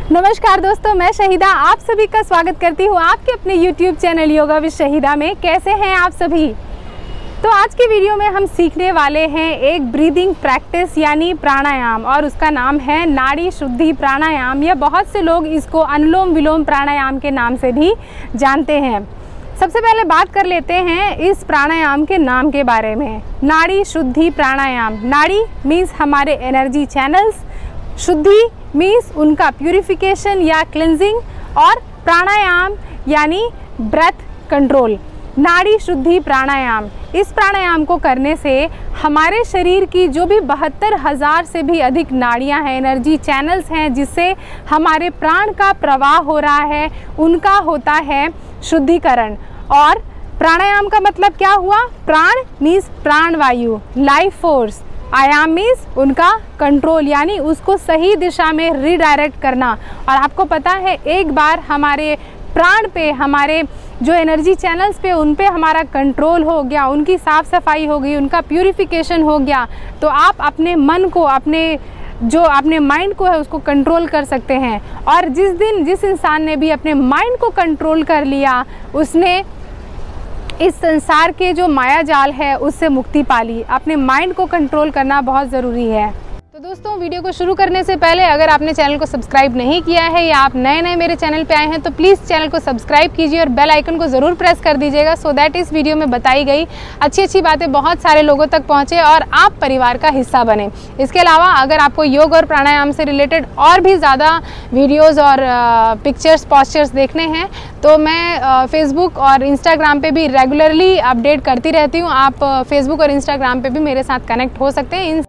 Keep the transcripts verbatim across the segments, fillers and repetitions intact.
नमस्कार दोस्तों, मैं शहीदा आप सभी का स्वागत करती हूँ आपके अपने YouTube channel yoga with Shahida में। कैसे हैं आप सभी? तो आज के वीडियो में हम सीखने वाले हैं एक ब्रीदिंग प्रैक्टिस यानी प्राणायाम, और उसका नाम है नाड़ी शुद्धि प्राणायाम, या बहुत से लोग इसको अनुलोम विलोम प्राणायाम के नाम से भी जानते हैं। सबसे पहले बात कर लेते हैं इस प्राणायाम के नाम के बारे में। नाड़ी शुद्धि प्राणायाम, नाड़ी मीन्स हमारे एनर्जी चैनल्स, शुद्धि मीन्स उनका प्यूरिफिकेशन या क्लिनजिंग, और प्राणायाम यानी ब्रेथ कंट्रोल। नाड़ी शुद्धि प्राणायाम, इस प्राणायाम को करने से हमारे शरीर की जो भी बहत्तर हज़ार से भी अधिक नाड़ियां हैं, एनर्जी चैनल्स हैं, जिससे हमारे प्राण का प्रवाह हो रहा है, उनका होता है शुद्धिकरण। और प्राणायाम का मतलब क्या हुआ? प्राण मीन्स प्राण वायु, लाइफ फोर्स, आयाम मीन्स उनका कंट्रोल, यानी उसको सही दिशा में रिडायरेक्ट करना। और आपको पता है, एक बार हमारे प्राण पे, हमारे जो एनर्जी चैनल्स पे, उन पे हमारा कंट्रोल हो गया, उनकी साफ़ सफाई हो गई, उनका प्यूरिफिकेशन हो गया, तो आप अपने मन को, अपने जो अपने माइंड को है उसको कंट्रोल कर सकते हैं। और जिस दिन जिस इंसान ने भी अपने माइंड को कंट्रोल कर लिया, उसने इस संसार के जो माया जाल है उससे मुक्ति पा ली। अपने माइंड को कंट्रोल करना बहुत ज़रूरी है। तो दोस्तों, वीडियो को शुरू करने से पहले अगर आपने चैनल को सब्सक्राइब नहीं किया है या आप नए नए मेरे चैनल पे आए हैं तो प्लीज़ चैनल को सब्सक्राइब कीजिए और बेल आइकन को ज़रूर प्रेस कर दीजिएगा, सो दैट इस वीडियो में बताई गई अच्छी अच्छी बातें बहुत सारे लोगों तक पहुँचे और आप परिवार का हिस्सा बने। इसके अलावा अगर आपको योग और प्राणायाम से रिलेटेड और भी ज़्यादा वीडियोज़ और पिक्चर्स पॉस्चर्स देखने हैं तो मैं फेसबुक और इंस्टाग्राम पे भी रेगुलरली अपडेट करती रहती हूँ। आप फेसबुक और इंस्टाग्राम पे भी मेरे साथ कनेक्ट हो सकते हैं। इन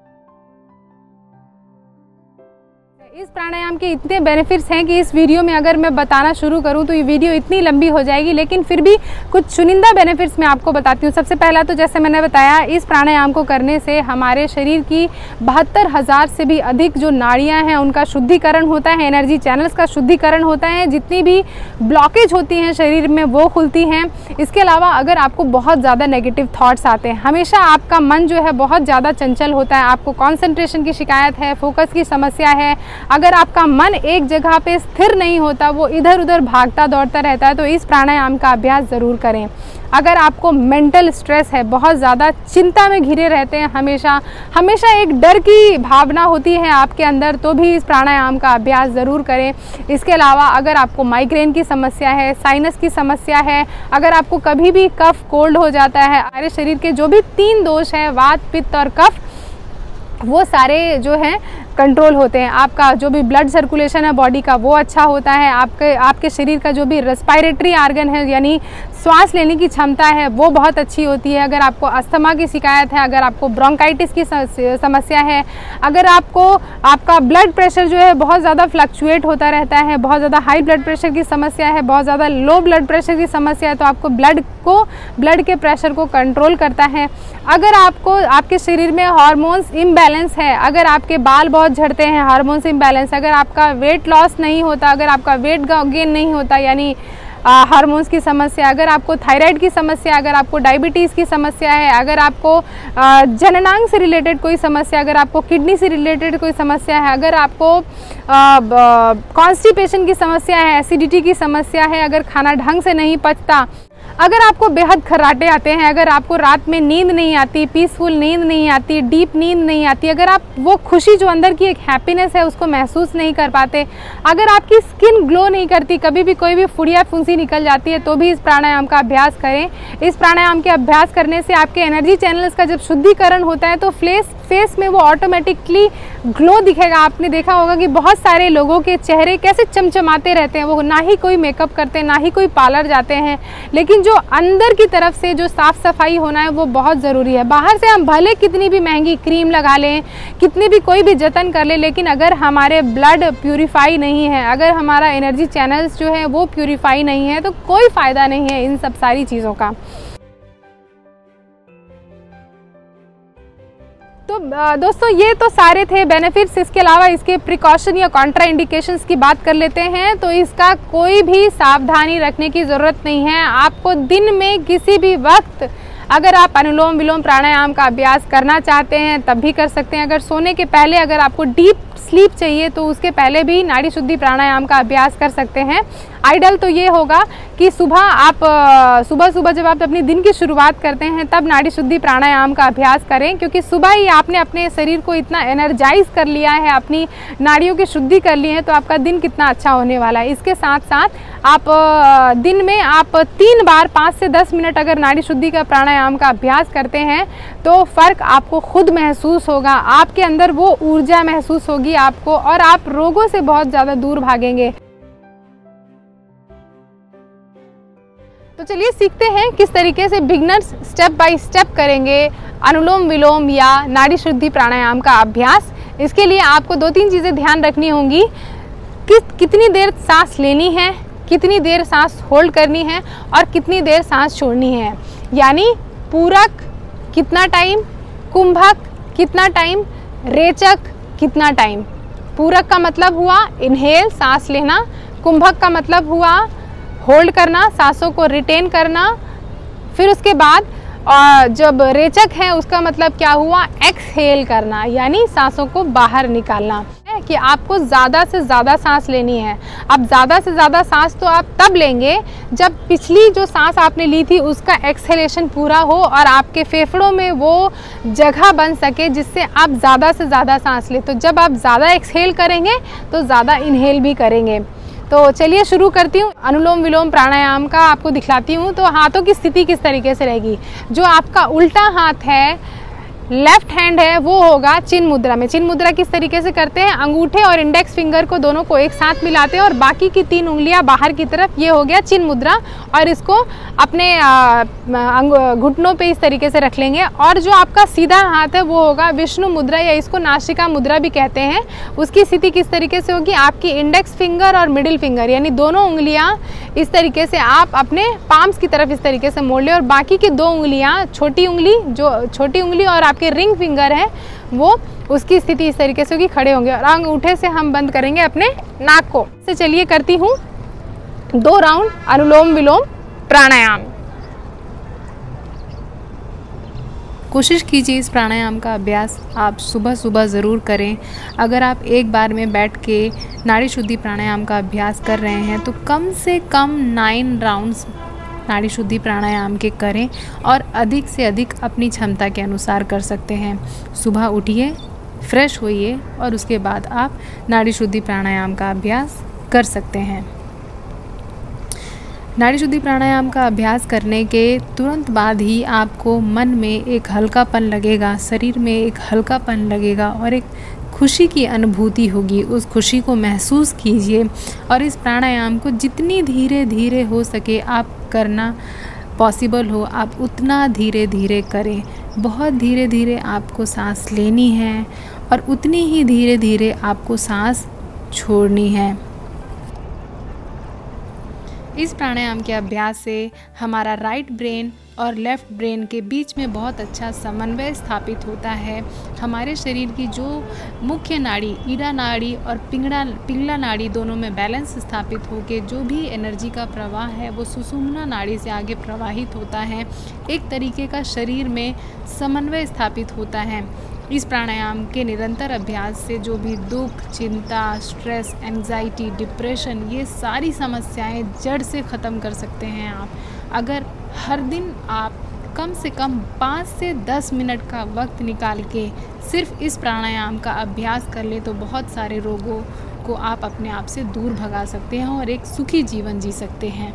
इस प्राणायाम के इतने बेनिफिट्स हैं कि इस वीडियो में अगर मैं बताना शुरू करूं तो ये वीडियो इतनी लंबी हो जाएगी, लेकिन फिर भी कुछ चुनिंदा बेनिफिट्स मैं आपको बताती हूँ। सबसे पहला तो जैसे मैंने बताया, इस प्राणायाम को करने से हमारे शरीर की बहत्तर हज़ार से भी अधिक जो नाड़ियाँ हैं उनका शुद्धिकरण होता है, एनर्जी चैनल्स का शुद्धिकरण होता है, जितनी भी ब्लॉकेज होती हैं शरीर में वो खुलती हैं। इसके अलावा अगर आपको बहुत ज़्यादा नेगेटिव थाट्स आते हैं, हमेशा आपका मन जो है बहुत ज़्यादा चंचल होता है, आपको कॉन्सेंट्रेशन की शिकायत है, फोकस की समस्या है, अगर आपका मन एक जगह पे स्थिर नहीं होता, वो इधर उधर भागता दौड़ता रहता है, तो इस प्राणायाम का अभ्यास ज़रूर करें। अगर आपको मेंटल स्ट्रेस है, बहुत ज़्यादा चिंता में घिरे रहते हैं, हमेशा हमेशा एक डर की भावना होती है आपके अंदर, तो भी इस प्राणायाम का अभ्यास ज़रूर करें। इसके अलावा अगर आपको माइग्रेन की समस्या है, साइनस की समस्या है, अगर आपको कभी भी कफ कोल्ड हो जाता है, हमारे शरीर के जो भी तीन दोष हैं, वात पित्त और कफ, वो सारे जो हैं कंट्रोल होते हैं। आपका जो भी ब्लड सर्कुलेशन है बॉडी का वो अच्छा होता है, आपके आपके शरीर का जो भी रेस्पिरेटरी ऑर्गन है यानी श्वास लेने की क्षमता है वो बहुत अच्छी होती है। अगर आपको अस्थमा की शिकायत है, अगर आपको ब्रोंकाइटिस की समस्या है, अगर आपको आपका ब्लड प्रेशर जो है बहुत ज़्यादा फ्लक्चुएट होता रहता है, बहुत ज़्यादा हाई ब्लड प्रेशर की समस्या है, बहुत ज़्यादा लो ब्लड प्रेशर की समस्या है, तो आपको ब्लड को ब्लड के प्रेशर को कंट्रोल करता है। अगर आपको आपके शरीर में हार्मोन्स इम्बैलेंस है, अगर आपके बाल बहुत झड़ते हैं, हार्मोन्स इम्बैलेंस, अगर आपका वेट लॉस नहीं होता, अगर आपका वेट गेन नहीं होता यानी हार्मोन्स की समस्या, अगर आपको थायराइड की समस्या, अगर आपको डायबिटीज़ की समस्या है, अगर आपको जननांग से रिलेटेड कोई समस्या, अगर आपको किडनी से रिलेटेड कोई समस्या है, अगर आपको कॉन्स्टिपेशन की समस्या है, एसिडिटी की समस्या है, अगर खाना ढंग से नहीं पचता, अगर आपको बेहद खर्राटे आते हैं, अगर आपको रात में नींद नहीं आती, पीसफुल नींद नहीं आती, डीप नींद नहीं आती, अगर आप वो खुशी जो अंदर की एक हैप्पीनेस है उसको महसूस नहीं कर पाते, अगर आपकी स्किन ग्लो नहीं करती, कभी भी कोई भी फुड़िया फुंसी निकल जाती है, तो भी इस प्राणायाम का अभ्यास करें। इस प्राणायाम के अभ्यास करने से आपके एनर्जी चैनल्स का जब शुद्धिकरण होता है तो फेस फेस में वो ऑटोमेटिकली ग्लो दिखेगा। आपने देखा होगा कि बहुत सारे लोगों के चेहरे कैसे चमचमाते रहते हैं, वो ना ही कोई मेकअप करते हैं, ना ही कोई पार्लर जाते हैं, लेकिन जो अंदर की तरफ से जो साफ़ सफाई होना है वो बहुत ज़रूरी है। बाहर से हम भले कितनी भी महंगी क्रीम लगा लें, कितनी भी कोई भी जतन कर ले, लेकिन अगर हमारे ब्लड प्यूरिफाई नहीं है, अगर हमारा एनर्जी चैनल्स जो है वो प्यूरिफाई नहीं है, तो कोई फ़ायदा नहीं है इन सब सारी चीज़ों का। तो दोस्तों, ये तो सारे थे बेनिफिट्स। इसके अलावा इसके प्रिकॉशन या कॉन्ट्रा इंडिकेशंस की बात कर लेते हैं। तो इसका कोई भी सावधानी रखने की ज़रूरत नहीं है। आपको दिन में किसी भी वक्त अगर आप अनुलोम विलोम प्राणायाम का अभ्यास करना चाहते हैं तब भी कर सकते हैं। अगर सोने के पहले अगर आपको डीप स्लीप चाहिए तो उसके पहले भी नाड़ी शुद्धि प्राणायाम का अभ्यास कर सकते हैं। आइडल तो ये होगा कि सुबह आप सुबह सुबह जब आप अपनी दिन की शुरुआत करते हैं तब नाड़ी शुद्धि प्राणायाम का अभ्यास करें, क्योंकि सुबह ही आपने अपने शरीर को इतना एनर्जाइज कर लिया है, अपनी नाड़ियों की शुद्धि कर ली है, तो आपका दिन कितना अच्छा होने वाला है। इसके साथ साथ आप दिन में आप तीन बार पाँच से दस मिनट अगर नाड़ी शुद्धि का प्राणायाम का अभ्यास करते हैं तो फ़र्क आपको खुद महसूस होगा, आपके अंदर वो ऊर्जा महसूस होगी आपको, और आप रोगों से बहुत ज़्यादा दूर भागेंगे। तो चलिए सीखते हैं किस तरीके से बिगनर्स स्टेप बाय स्टेप करेंगे अनुलोम विलोम या नाड़ी शुद्धि प्राणायाम का अभ्यास। इसके लिए आपको दो तीन चीज़ें ध्यान रखनी होंगी कि कितनी देर सांस लेनी है, कितनी देर सांस होल्ड करनी है और कितनी देर सांस छोड़नी है। यानी पूरक कितना टाइम, कुंभक कितना टाइम, रेचक कितना टाइम। पूरक का मतलब हुआ इनहेल सांस लेना, कुंभक का मतलब हुआ होल्ड करना, सांसों को रिटेन करना। फिर उसके बाद और जब रेचक है उसका मतलब क्या हुआ, एक्सहेल करना, यानी सांसों को बाहर निकालना है कि आपको ज़्यादा से ज़्यादा सांस लेनी है। अब ज़्यादा से ज़्यादा सांस तो आप तब लेंगे जब पिछली जो सांस आपने ली थी उसका एक्सहेलेशन पूरा हो और आपके फेफड़ों में वो जगह बन सके जिससे आप ज़्यादा से ज़्यादा सांस लें। तो जब आप ज़्यादा एक्सहेल करेंगे तो ज़्यादा इनहेल भी करेंगे। तो चलिए शुरू करती हूँ। अनुलोम विलोम प्राणायाम का आपको दिखलाती हूँ। तो हाथों की स्थिति किस तरीके से रहेगी, जो आपका उल्टा हाथ है, लेफ्ट हैंड है, वो होगा चिन्ह मुद्रा में। चिन्ह मुद्रा किस तरीके से करते हैं, अंगूठे और इंडेक्स फिंगर को दोनों को एक साथ मिलाते हैं और बाकी की तीन उंगलियां बाहर की तरफ, ये हो गया चिन्ह मुद्रा। और इसको अपने घुटनों पे इस तरीके से रख लेंगे। और जो आपका सीधा हाथ है वो होगा विष्णु मुद्रा या इसको नासिका मुद्रा भी कहते हैं। उसकी स्थिति किस तरीके से होगी, आपकी इंडेक्स फिंगर और मिडिल फिंगर यानी दोनों उंगलियां इस तरीके से आप अपने पाम्स की तरफ इस तरीके से मोड़ लें और बाकी की दो उंगलियां, छोटी उंगली जो छोटी उंगली और आपके रिंग फिंगर है वो उसकी स्थिति इस तरीके से होगी, खड़े होंगे। और अंगूठे से हम बंद करेंगे अपने नाक को। से चलिए करती हूँ दो राउंड अनुलोम विलोम प्राणायाम। कोशिश कीजिए इस प्राणायाम का अभ्यास आप सुबह सुबह ज़रूर करें। अगर आप एक बार में बैठ के नाड़ी शुद्धि प्राणायाम का अभ्यास कर रहे हैं तो कम से कम नाइन राउंड्स नाड़ी शुद्धि प्राणायाम के करें और अधिक से अधिक अपनी क्षमता के अनुसार कर सकते हैं। सुबह उठिए, फ्रेश होइए और उसके बाद आप नाड़ी शुद्धि प्राणायाम का अभ्यास कर सकते हैं। नाड़ी शुद्धि प्राणायाम का अभ्यास करने के तुरंत बाद ही आपको मन में एक हल्कापन लगेगा, शरीर में एक हल्कापन लगेगा और एक खुशी की अनुभूति होगी। उस खुशी को महसूस कीजिए और इस प्राणायाम को जितनी धीरे धीरे हो सके आप करना पॉसिबल हो, आप उतना धीरे धीरे करें। बहुत धीरे धीरे आपको सांस लेनी है और उतनी ही धीरे धीरे आपको सांस छोड़नी है। इस प्राणायाम के अभ्यास से हमारा राइट ब्रेन और लेफ़्ट ब्रेन के बीच में बहुत अच्छा समन्वय स्थापित होता है। हमारे शरीर की जो मुख्य नाड़ी ईड़ा नाड़ी और पिंगला पिंगला नाड़ी दोनों में बैलेंस स्थापित होकर जो भी एनर्जी का प्रवाह है वो सुषुम्ना नाड़ी से आगे प्रवाहित होता है। एक तरीके का शरीर में समन्वय स्थापित होता है। इस प्राणायाम के निरंतर अभ्यास से जो भी दुख, चिंता, स्ट्रेस, एंजाइटी, डिप्रेशन, ये सारी समस्याएं जड़ से ख़त्म कर सकते हैं आप। अगर हर दिन आप कम से कम पाँच से दस मिनट का वक्त निकाल के सिर्फ इस प्राणायाम का अभ्यास कर ले तो बहुत सारे रोगों को आप अपने आप से दूर भगा सकते हैं और एक सुखी जीवन जी सकते हैं।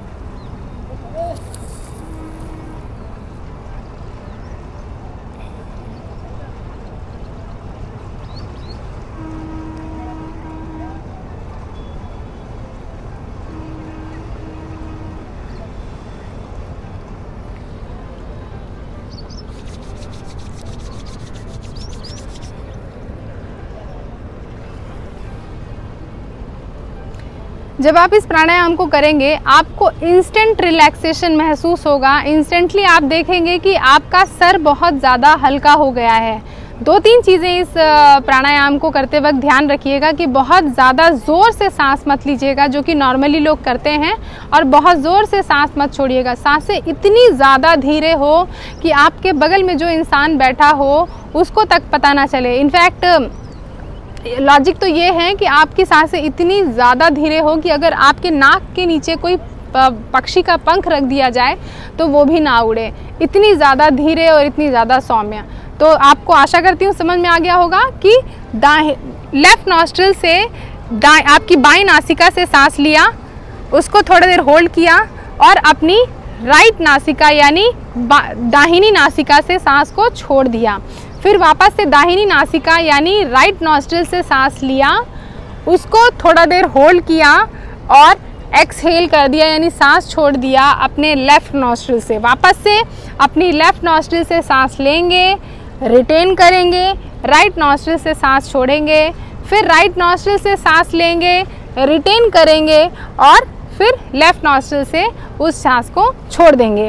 जब आप इस प्राणायाम को करेंगे आपको इंस्टेंट रिलैक्सेशन महसूस होगा। इंस्टेंटली आप देखेंगे कि आपका सर बहुत ज़्यादा हल्का हो गया है। दो तीन चीज़ें इस प्राणायाम को करते वक्त ध्यान रखिएगा कि बहुत ज़्यादा ज़ोर से सांस मत लीजिएगा जो कि नॉर्मली लोग करते हैं, और बहुत ज़ोर से सांस मत छोड़िएगा। सांसें इतनी ज़्यादा धीरे हो कि आपके बगल में जो इंसान बैठा हो उसको तक पता ना चले। इनफैक्ट लॉजिक तो ये है कि आपकी सांसें इतनी ज़्यादा धीरे हो कि अगर आपके नाक के नीचे कोई पक्षी का पंख रख दिया जाए तो वो भी ना उड़े, इतनी ज़्यादा धीरे और इतनी ज़्यादा सौम्य। तो आपको आशा करती हूँ समझ में आ गया होगा कि दाएं लेफ्ट नॉस्ट्रिल से दाएं आपकी बाईं नासिका से सांस लिया, उसको थोड़ी देर होल्ड किया और अपनी राइट नासिका यानी दाहिनी नासिका से सांस को छोड़ दिया। फिर वापस से दाहिनी नासिका यानी राइट नॉस्ट्रिल से सांस लिया, उसको थोड़ा देर होल्ड किया और एक्सहेल कर दिया यानी सांस छोड़ दिया अपने लेफ़्ट नॉस्ट्रिल से। वापस से अपनी लेफ़्ट नॉस्ट्रिल से सांस लेंगे, रिटेन करेंगे, राइट नॉस्ट्रिल से सांस छोड़ेंगे, फिर राइट नॉस्ट्रिल से सांस लेंगे, रिटेन करेंगे और फिर लेफ़्ट नॉस्ट्रिल से उस सांस को छोड़ देंगे।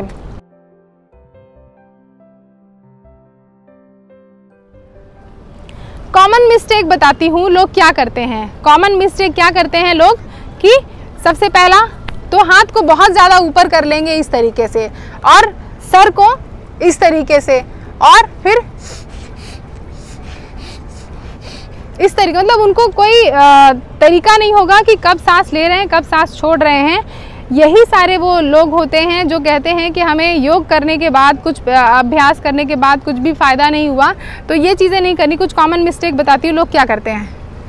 कॉमन मिस्टेक बताती हूँ लोग क्या करते हैं। कॉमन मिस्टेक क्या करते हैं लोग कि सबसे पहला तो हाथ को बहुत ज़्यादा ऊपर कर लेंगे इस तरीके से और सर को इस तरीके से और फिर इस तरीके, मतलब उनको कोई आ, तरीका नहीं होगा कि कब सांस ले रहे हैं कब सांस छोड़ रहे हैं। यही सारे वो लोग होते हैं जो कहते हैं कि हमें योग करने के बाद, कुछ अभ्यास करने के बाद कुछ भी फ़ायदा नहीं हुआ। तो ये चीज़ें नहीं करनी। कुछ कॉमन मिस्टेक बताती हूँ लोग क्या करते हैं।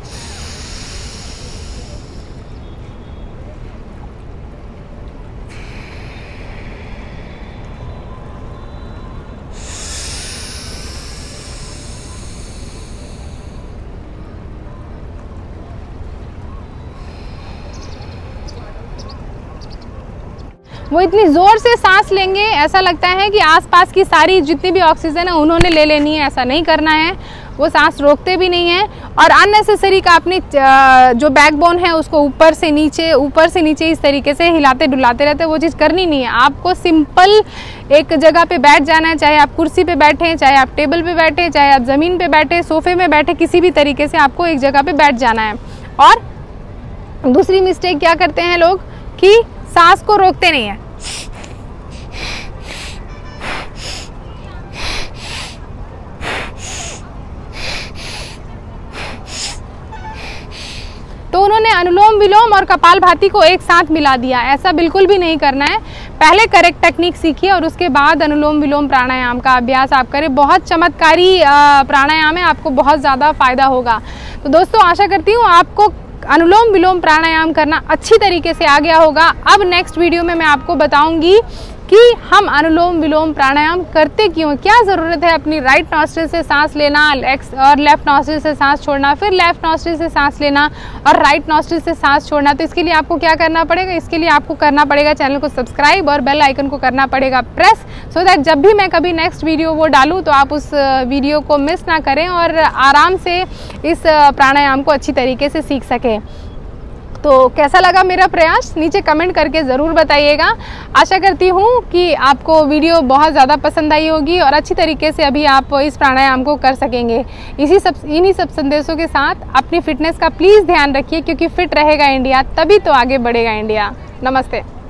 वो इतनी ज़ोर से सांस लेंगे, ऐसा लगता है कि आसपास की सारी जितनी भी ऑक्सीजन है उन्होंने ले लेनी है। ऐसा नहीं करना है। वो सांस रोकते भी नहीं हैं और अननेसेसरी का अपनी जो बैकबोन है उसको ऊपर से नीचे ऊपर से नीचे इस तरीके से हिलाते डुलाते रहते, वो चीज़ करनी नहीं है। आपको सिंपल एक जगह पे बैठ जाना है, चाहे आप कुर्सी पे बैठें, चाहे आप टेबल पे बैठें, चाहे आप ज़मीन पे बैठें, सोफे में बैठे, किसी भी तरीके से आपको एक जगह पे बैठ जाना है। और दूसरी मिस्टेक क्या करते हैं लोग कि सांस को रोकते नहीं हैं। तो उन्होंने अनुलोम विलोम और कपालभाति को एक साथ मिला दिया। ऐसा बिल्कुल भी नहीं करना है। पहले करेक्ट टेक्निक सीखिए और उसके बाद अनुलोम विलोम प्राणायाम का अभ्यास आप करें। बहुत चमत्कारी प्राणायाम है, आपको बहुत ज़्यादा फायदा होगा। तो दोस्तों आशा करती हूँ आपको अनुलोम विलोम प्राणायाम करना अच्छी तरीके से आ गया होगा। अब नेक्स्ट वीडियो में मैं आपको बताऊंगी कि हम अनुलोम विलोम प्राणायाम करते क्यों, क्या ज़रूरत है अपनी राइट नॉस्ट्रिल से सांस लेना और लेफ्ट नॉस्ट्रिल से सांस छोड़ना, फिर लेफ्ट नॉस्ट्रिल से सांस लेना और राइट नॉस्ट्रिल से सांस छोड़ना। तो इसके लिए आपको क्या करना पड़ेगा, इसके लिए आपको करना पड़ेगा चैनल को सब्सक्राइब और बेल आइकन को करना पड़ेगा प्रेस, सो दैट जब भी मैं कभी नेक्स्ट वीडियो वो डालूँ तो आप उस वीडियो को मिस ना करें और आराम से इस प्राणायाम को अच्छी तरीके से सीख सकें। तो कैसा लगा मेरा प्रयास नीचे कमेंट करके ज़रूर बताइएगा। आशा करती हूँ कि आपको वीडियो बहुत ज़्यादा पसंद आई होगी और अच्छी तरीके से अभी आप इस प्राणायाम को कर सकेंगे। इसी सब इन्हीं सब संदेशों के साथ अपनी फिटनेस का प्लीज़ ध्यान रखिए, क्योंकि फिट रहेगा इंडिया तभी तो आगे बढ़ेगा इंडिया। नमस्ते।